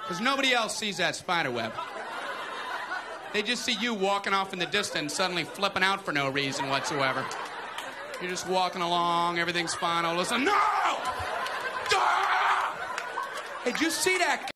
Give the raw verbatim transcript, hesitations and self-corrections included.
Because nobody else sees that spider web. They just see you walking off in the distance, suddenly flipping out for no reason whatsoever. You're just walking along, everything's fine, all of a sudden, no! Ah! Hey, did you see that